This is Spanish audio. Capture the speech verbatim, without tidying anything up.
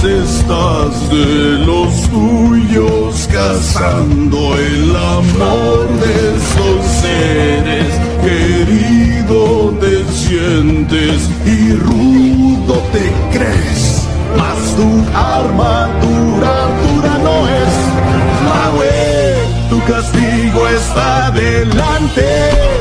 estás de los tuyos, cazando el amor de esos seres. Querido te sientes y rudo te crees, mas tu armadura dura no es. Mahue, tu castigo está delante.